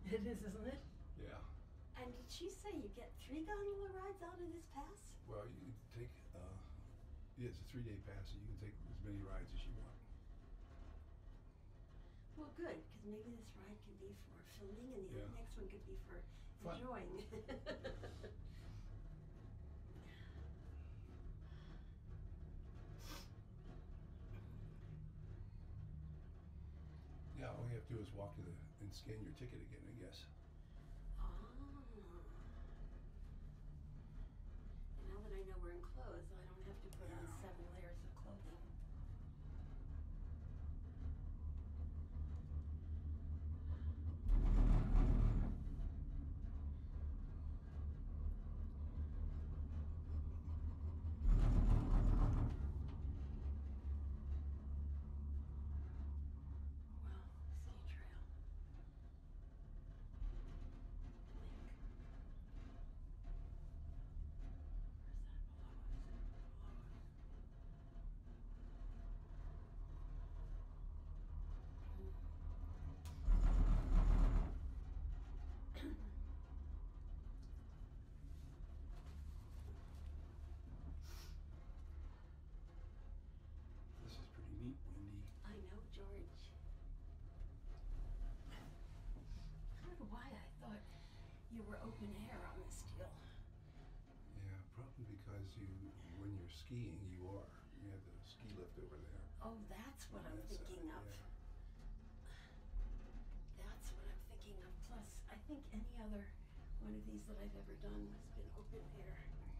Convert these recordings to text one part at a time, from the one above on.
It is, isn't it? Yeah. And did she say you get 3 gondola rides out of this pass? Well, you can take, yeah, it's a 3-day pass, so you can take as many rides as you want. Well, good, because maybe this ride could be for filming and the Yeah. next one could be for Fun. enjoying. Yeah, all you have to do is walk to the and scan your ticket again, I guess. Oh. And now that I know we're enclosed, I don't have to put on 7 layers of clothing. This is pretty neat, Wendy. I know, George. I don't know why I thought you were open air on this deal. Yeah, probably because when you're skiing, you are. You have the ski lift over there. Oh, that's what I'm thinking of. Yeah. That's what I'm thinking of. Plus, I think any other one of these that I've ever done has been open air.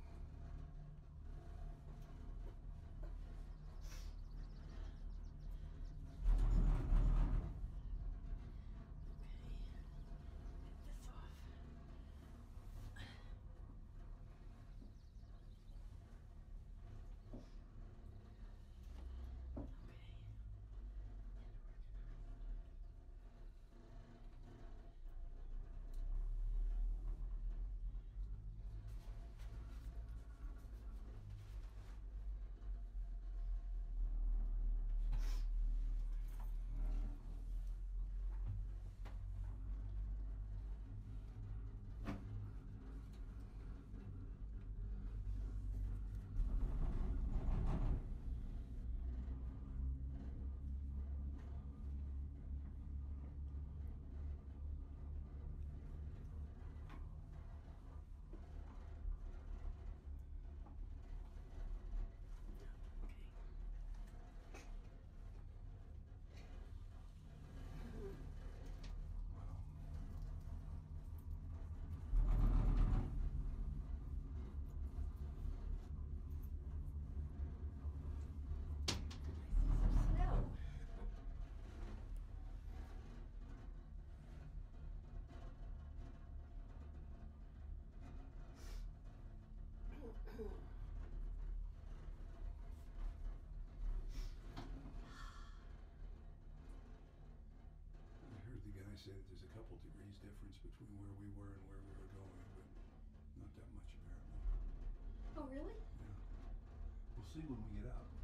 I heard the guy say that there's a couple degrees difference between where we were and where we were going, but not that much apparently. Oh, really? Yeah. We'll see when we get out.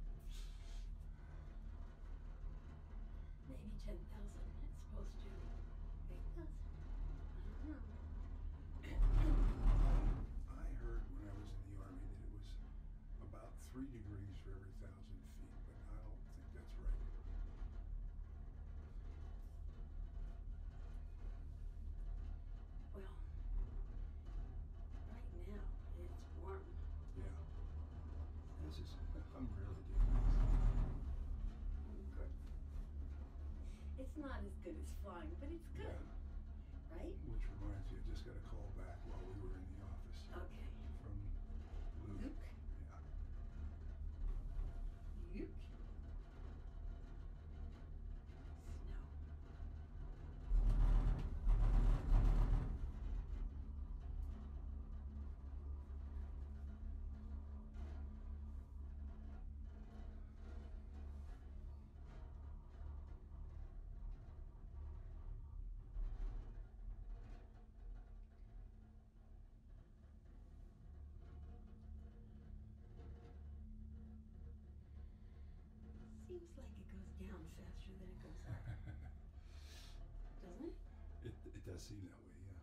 Maybe 10,000 as opposed to 8,000. I don't know. I heard when I was in the Army that it was about 3 degrees for every 1,000 feet, but I don't think that's right. Well, right now it's warm. Yeah. This is, I'm really digging this. Good. It's not as good as flying, but it's good. Yeah. Right? Which reminds me, I just got a call back while we were in the office. Okay. From Luke. Luke? Yeah. Luke? Snow. Seems like it goes down faster than it goes up. Doesn't it? It does. does seem that way, yeah.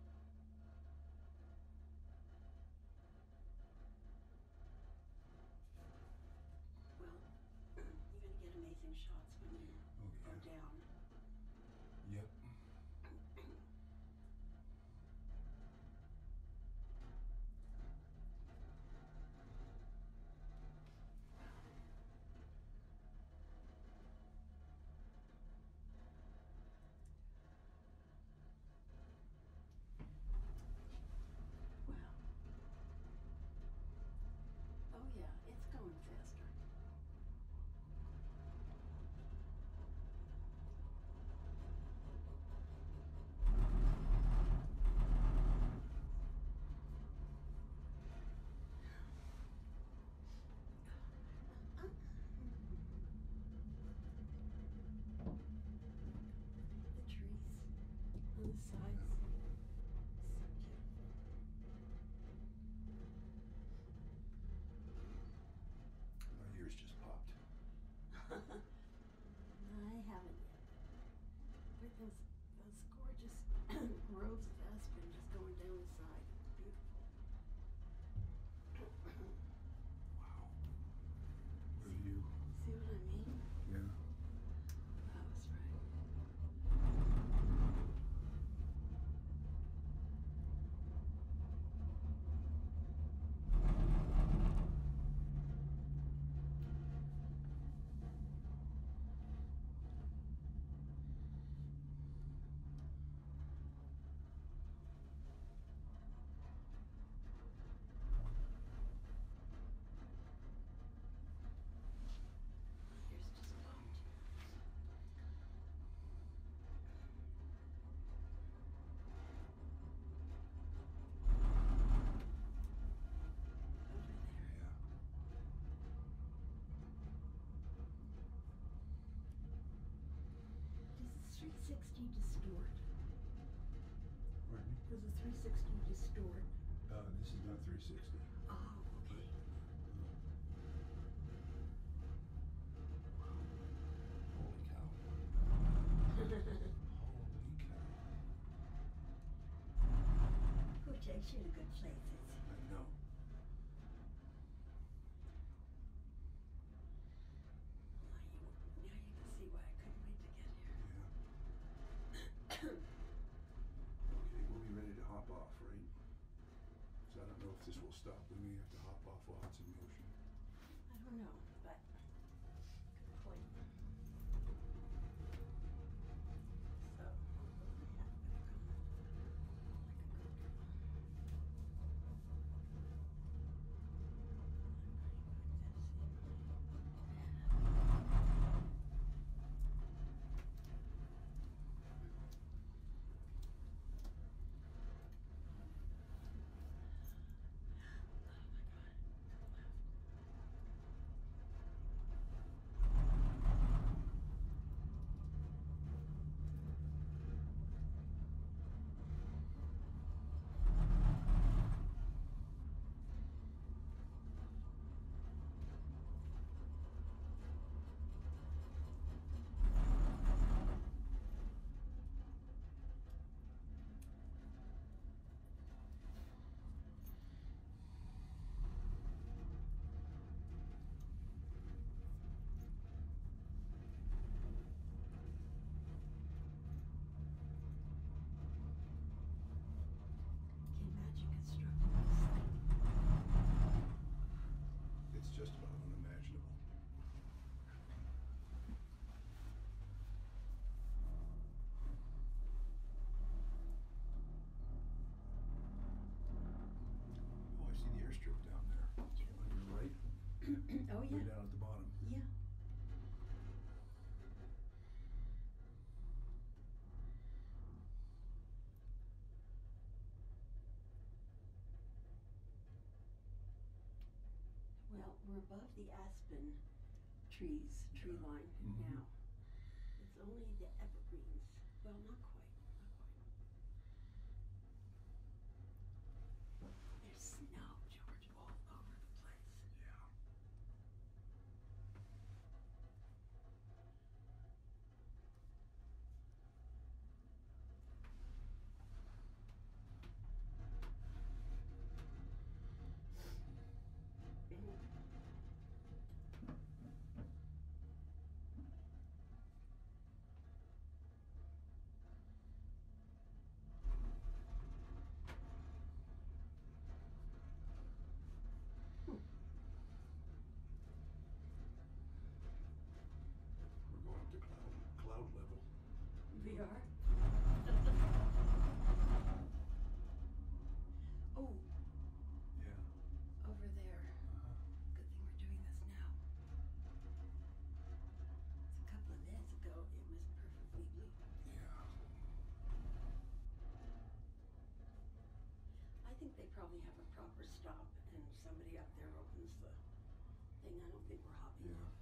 Well, you're gonna get amazing shots when you Oh, go yeah. down. Yep. Wow. Oh yeah, it's going faster. The trees on the sides. So beautiful. My ears just popped. I haven't yet. But those gorgeous groves of aspen just going down the side. Beautiful. Wow. What are you? See what I mean? Yeah. That was right. Here's just pumped. Over there. Yeah. Does the 360 distort? Pardon me? Does the 360 distort? This is not 360. Oh, okay. Holy cow. Holy cow. Who takes you to good places? I know. Now you can see why I couldn't wait to get here. Yeah. Okay, we'll be ready to hop off, right? So I don't know if this will stop. We may have to hop off while it's in motion. I don't know, but good point. So, I'll put my hat back on like a good girl. Can magic construct this thing? It's just about unimaginable. Oh, I see the airstrip down there. On your right. Oh Way yeah. down at the bottom. Yeah. Well, we're above the aspen trees, tree Yeah. line Mhm. now. It's only the evergreens. Well, not quite. Not quite. There's snow, George, all over the place. Yeah. probably have a proper stop and somebody up there opens the thing. I don't think we're hopping Yeah. off.